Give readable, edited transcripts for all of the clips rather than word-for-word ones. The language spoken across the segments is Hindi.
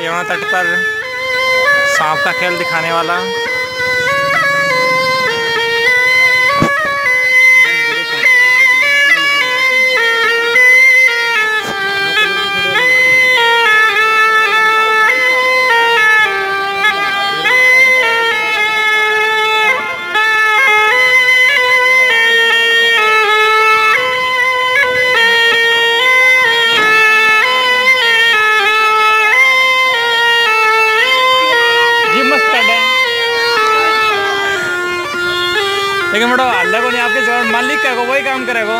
यमुना तट पर सांप का खेल दिखाने वाला। लेकिन बड़ो अल्लाह को नहीं आपके जवाब मालिक करेगा वही काम करेगा।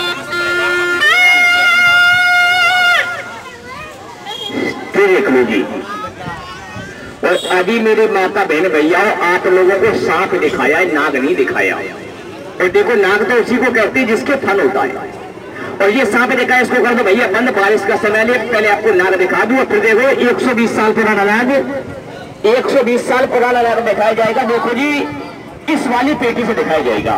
जी और अभी मेरे माता बहन भैया आप लोगों को सांप दिखाया है, नाग नहीं दिखाया। और देखो नाग तो उसी को कहते हैं जिसके फल होता है, और ये सांप दिखाया इसको कर दो भैया बंद, बारिश का समय ले। पहले आपको नाग दिखा दूं, फिर देखो 120 साल पुराना नाग, 120 साल पुराना नाग दिखाया जाएगा। देखो जी इस वाली पेटी से दिखाया जाएगा।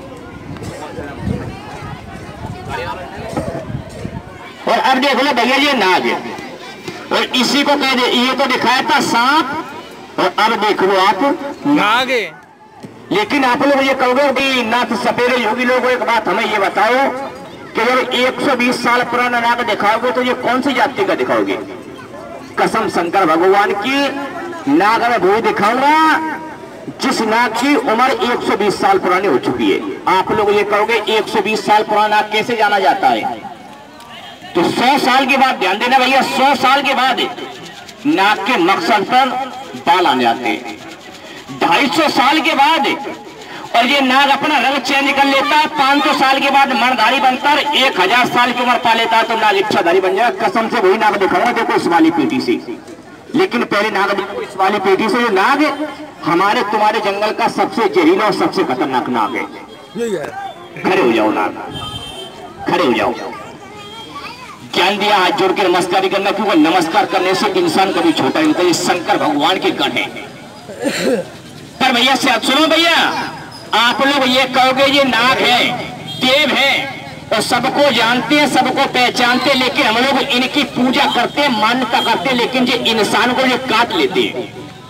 और अब देखो ना भैया ये नाग है, और इसी को कह दे, ये तो दिखाया था सांप, और अब देख लो आप नाग है। लेकिन आप लोग ये कहोगे कि नाथ सपेरे योगी लोगों, एक बात हमें ये बताओ कि जब 120 साल पुराना नाग दिखाओगे तो ये कौन सी जाति का दिखाओगे? कसम शंकर भगवान की, नाग में वो दिखाऊंगा जिस नाग की उम्र 120 साल पुरानी हो चुकी है। आप लोग ये कहोगे 120 साल पुराना नाग कैसे जाना जाता है? तो 100 साल के बाद, ध्यान देना भैया, 100 साल के बाद नाग के मकसद पर बाल आने आते हैं। 250 साल के बाद और ये नाग अपना रंग चेंज कर लेता है। 500 साल के बाद मर्दधारी बनता है। 1000 साल की उम्र पा लेता है तो नाग इच्छाधारी बन जाए। कसम से वही नाग दिखाऊंगा, देखो इस वाली पेटी से। लेकिन पहले नाग देखो इस वाली पेटी से। ये नाग हमारे तुम्हारे जंगल का सबसे जहरीला और सबसे खतरनाक नाग है। खड़े हो जाओ नाग, खड़े हो जाओ। ज्ञान दिया, हाथ जोड़ के नमस्कार करना, क्योंकि नमस्कार करने से इंसान कभी छोटा नहीं होता। ये शंकर भगवान के गण है। पर भैया से सुनो भैया, आप लोग ये कहोगे ये नाग है, देव है, और सबको जानते हैं, सबको पहचानते हैं, लेकिन हम लोग इनकी पूजा करते हैं, मान्यता करते हैं, लेकिन ये इंसान को ये काट लेते हैं।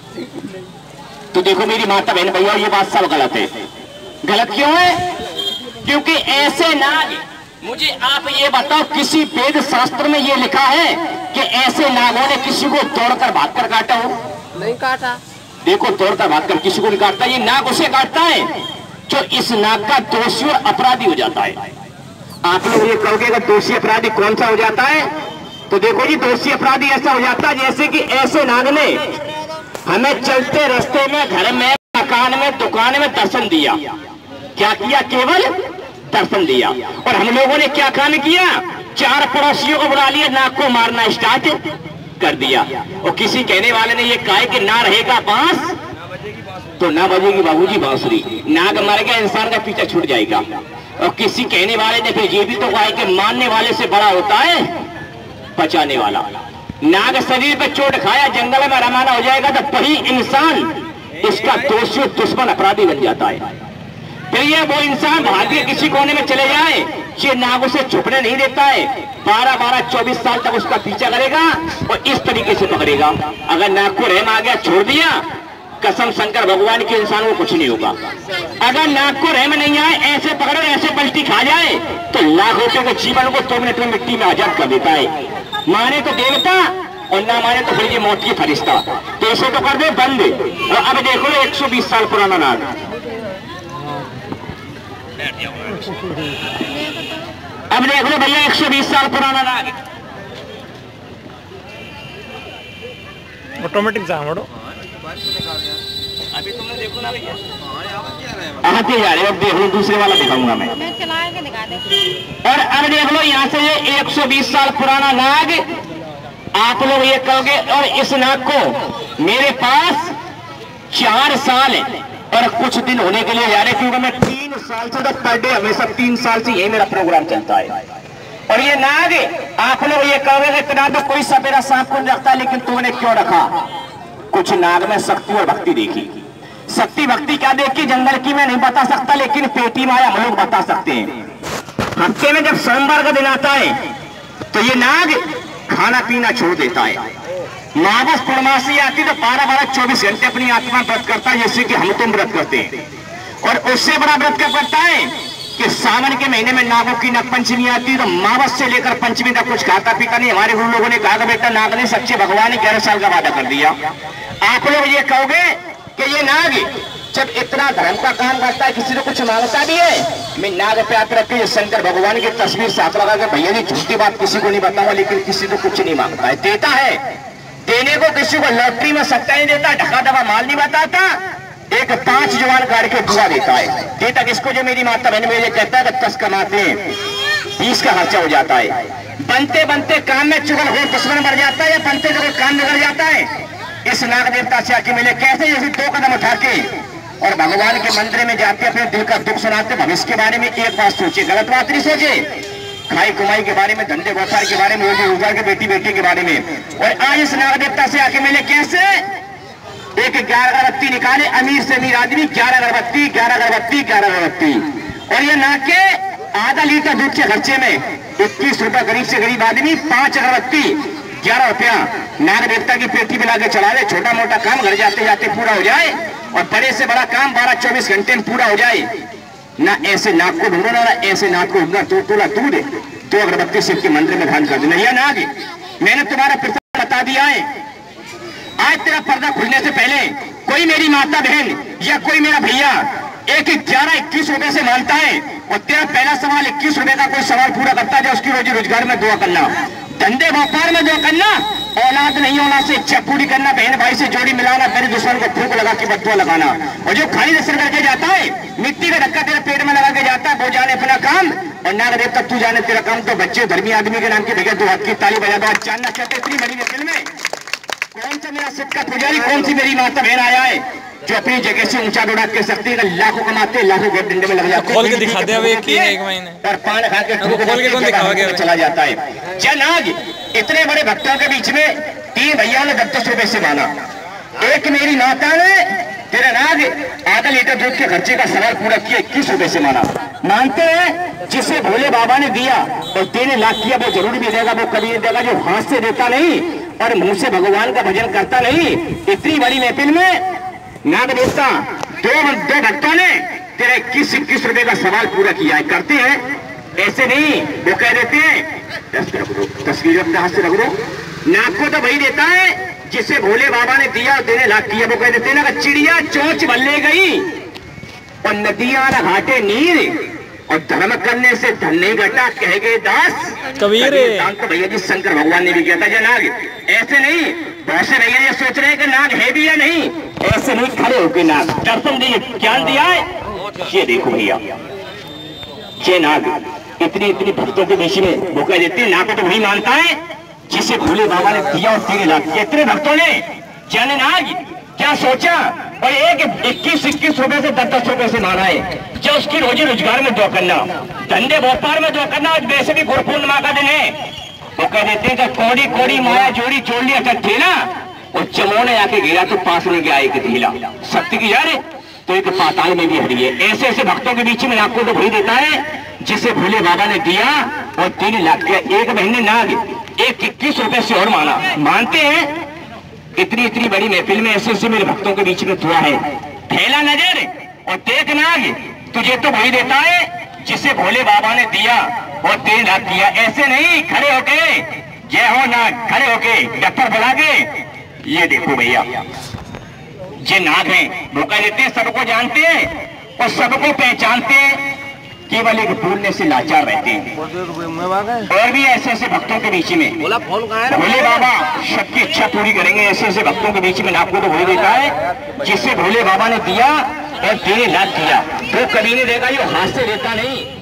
तो देखो मेरी माता बहन भैया, ये बात सब गलत है। गलत क्यों है? क्योंकि ऐसे नाग, मुझे आप ये बताओ किसी वेद शास्त्र में ये लिखा है कि ऐसे नागों ने किसी को तोड़कर भागकर काटा हो? नहीं काटा। देखो तोड़कर भागकर किसी को नहीं काटता, ये नाग उसे काटता है जो इस नाग का दोषी और अपराधी हो जाता है। आप लोग ये कहोगे कि दोषी अपराधी कौन सा हो जाता है? तो देखो जी दोषी अपराधी ऐसा हो जाता है जैसे कि ऐसे नाग ने हमें चलते रास्ते में, घर में, मकान में, दुकान में दर्शन दिया। क्या किया? केवल दर्शन दिया। और हम लोगों ने क्या काम किया? 4 पड़ोसियों को बुला लिया, नाग को मारना स्टार्ट कर दिया। और किसी कहने वाले ने ये कहा कि ना रहेगा बांस तो ना बजेगी बाबूजी बांसुरी। नाग मर गया, इंसान का पीछा छूट जाएगा। और किसी कहने वाले ने फिर ये भी तो कहा कि मारने वाले से बड़ा होता है बचाने वाला। नाग शरीर पे चोट खाया, जंगल में रवाना हो जाएगा तो वही इंसान इसका दोषी दुश्मन अपराधी बन जाता है। फिर ये वो इंसान भारतीय किसी कोने में चले जाए, ये नाग उसे छुपने नहीं देता है। 12-12, 24 साल तक उसका पीछा करेगा और इस तरीके से पकड़ेगा। अगर नाग को रहम आ गया, छोड़ दिया, कसम शंकर भगवान के इंसान को कुछ नहीं होगा। अगर नाग को रहम नहीं आए, ऐसे पकड़ो, ऐसे पलटी खा जाए तो लाख रुपए के जीवन को 2 मिनट में मिट्टी में आजाद कर देता है। माने तो देवता और ना माने तो फिर ये मौत की फरिश्ता। तो इसे तो कर दे बंद। और अब देखो 120 साल पुराना नाग। अब देख लो भैया 120 साल पुराना नाग। ऑटोमेटिक जामड़ो अभी तुमने देखो ना भैया, आते जा रहे। अब देख लो दूसरे वाला दिखाऊंगा मैं। और अब देख लो यहाँ से ये 120 साल पुराना नाग। आप लोग ये कहोगे, और इस नाग को मेरे पास 4 साल और कुछ दिन होने के लिए जा रहे, क्योंकि मैं 3 साल से तो पर डे हमेशा 3 साल से यही मेरा प्रोग्राम चलता है। और ये नाग, आप लोग ये कहोगे इतना तो कोई सपेरा सांप को नहीं रखता, लेकिन तुमने क्यों रखा? कुछ नाग में शक्ति और भक्ति देखी। शक्ति भक्ति क्या देखी जंगल की मैं नहीं बता सकता, लेकिन पेटी माया हम लोग बता सकते हैं। हफ्ते में जब सोमवार का दिन आता है तो ये नाग खाना पीना छोड़ देता है। मावस पूर्णमासी आती तो 12-12-24 घंटे अपनी आत्मा व्रत करता है, जैसे कि हम तुम व्रत करते हैं। और उससे बड़ा व्रत क्या करता है कि सावन के महीने में नागों की नाग पंचमी आती है, तो मावस से लेकर पंचमी तक कुछ खाता पीता नहीं। हमारे गुरु लोगों ने कहा बेटा नाग ने सच्चे भगवान ने 11 साल का वादा कर दिया। आप लोग ये कहोगे कि ये नाग जब इतना धर्म का काम करता है, किसी को कुछ मांगता भी है। मैं नाग पे हाथ रख के शंकर भगवान की तस्वीर साथ लगा के भैया जी झूठी बात किसी को नहीं बताऊंगा, लेकिन किसी को कुछ नहीं मांगता है, देता है। देने को किसी को लॉटरी में सट्टा नहीं देता, ढका दबा माल नहीं बताता, एक 5 जवान गाड़ के दुआ देता है। देता किसको? जो मेरी माता बहन मुझे कहता है 10 कमाते हैं 20 का खर्चा हो जाता है। बनते बनते काम में चुगल हो दुश्मन बढ़ जाता है, या बनते जब काम बिगड़ जाता है। इस नाग देवता से आके मिले कैसे? जैसे 2 कदम उठा के और भगवान के मंदिर में जाते अपने दिल का दुख सुनाते, भविष्य के बारे में एक बात सोचे, गलत बात नहीं सोचे, खाई कमाई के बारे में, धंधे व्यापार के बारे में, रोजगार के बेटी बेटी के बारे में। और आज इस नाग देवता से आके मिले कैसे? एक 11 अगरबत्ती निकाले, अमीर से अमीर आदमी 11 अगरबत्ती 11 अगरबत्ती 11 अगरबत्ती, और ये नाग के आधा लीटर दूध के खर्चे में 21 रुपया, गरीब से गरीब आदमी 5 अगरबत्ती 11 रुपया नाग देवता की पेटी में लाके चला दे। छोटा मोटा काम घर जाते जाते पूरा हो जाए, और बड़े से बड़ा काम 12-24 घंटे में पूरा हो जाए। ना ऐसे नाग को ढूंढो, ना ऐसे नाग को ढूंढना, तो तोला दूध 2 अगरबत्ती शिव के मंदिर में धान कर देना। या नाग मैंने तुम्हारा प्रश्न बता दिया है। आज तेरा पर्दा खुलने से पहले कोई मेरी माता बहन या कोई मेरा भैया एक 11-21 रुपए से मानता है, और तेरा पहला सवाल 21 रुपए का कोई सवाल पूरा करता है, उसकी रोजी रोजगार में दुआ करना, धंधे व्यापार में दुआ करना, औलाद नहीं होना से इच्छा पूरी करना, बहन भाई से जोड़ी मिलाना, तेरे दुश्मन को फूंक लगा के बदुआ लगाना। और जो खाली दर्शन करके जाता है, मिट्टी का धक्का तेरे पेट में लगा के जाता है, वो जाने अपना काम, और नाग देवता तू जाने तेरा काम। तो बच्चे धर्मी आदमी के नाम के भैया 2 हाथ की ताली बजा दो। जानना चाहते इतनी बड़ी महफिल में कौन सा मेरा सिद्ध का पुजारी, कौन सी मेरी माता बहन आया है जो अपनी जगह से ऊंचा डोड़ा के सकती है, लाखों कमाते, लाखों घर डंडे में लग जाते, खोल के दिखाते हैं एक महीने और पान खा के कौन दिखावा गया चला जाता है। जन आज इतने बड़े भक्तों के बीच में 3 भैया ने 10-10 रुपए से माना। एक मेरी माता ने तेरा नाग आधा लीटर दूध के खर्चे का सवाल पूरा किया, 21 रुपए से माना। मानते हैं जिसे भोले बाबा ने दिया और देने लाख किया, वो जरूर भी देगा, वो कभी नहीं देगा जो हाथ से देता नहीं और मुंह से भगवान का भजन करता नहीं। इतनी बड़ी महफिल में नाग देवता 2 भक्तों ने तेरे 21 रुपए का सवाल पूरा किया है। करते हैं ऐसे नहीं, वो कह देते हैं तस्वीर अपने हाथ से रख दो। नाग को तो वही देता है जिसे भोले बाबा ने दिया और देने लाख किया। वो कह देते हैं ना, चिड़िया चोंच बल्ले गई और नदियां न घाटे नीर, और धर्म करने से धन नहीं घटा, कह गए दास कबीर। तो भैया जी शंकर भगवान ने भी किया था। जो नाग ऐसे नहीं, बहुत से भैया ये सोच रहे हैं कि नाग है भी या नहीं, ऐसे नहीं, खड़े होकर नाग दर्शन दिए, ज्ञान दिया है। ये देखो भैया, ये नाग इतनी भक्तों के बीच में वो कह देते हैं, नाग को तो वही मानता है जिसे भोले बाबा ने दिया और 3 लाख किया। इतने भक्तों ने जाने नाग क्या सोचा, और एक 21 रुपए से 10-10 रुपए से माना है, जो उसकी रोजी रोजगार में दुआ करना, धंधे व्यापार में दुआ करना। और वैसे भी गुरु पूर्णिमा का दिन है, वो कह देते हैं कि कोड़ी कोड़ी माया जोड़ी जोड़ लिया इकट्ठे ना, और चमोने आके गिरा तो पास में गया एक ढीला, शक्ति की यार तो एक पाताल में भी हरी है। ऐसे ऐसे भक्तों के बीच में आपको तो वही देता है जिसे भोले बाबा ने दिया और 3 लाख किया। एक महीने नाग 21 रुपए से और माना। मानते हैं इतनी बड़ी महफिल में ऐसे ऐसे मेरे भक्तों के बीच में हुआ है। फैला नजर और देख नाग, तुझे तो वही देता है जिसे भोले बाबा ने दिया और 3 लाख किया। ऐसे नहीं, खड़े होके जय हो नाग, खड़े होके डफर बुला के, ये देखो भैया ये नाग है, वो कह देते हैं सबको जानते हैं और सबको पहचानते हैं, केवल एक बोलने से लाचार रहते हैं। और भी ऐसे ऐसे भक्तों के बीच में भोले बाबा सबकी इच्छा पूरी करेंगे। ऐसे ऐसे भक्तों के बीच में आपको तो वही देता है जिसे भोले बाबा ने दिया और 3 लाख दिया। वो कभी नहीं देगा, ये हाथ से देता नहीं।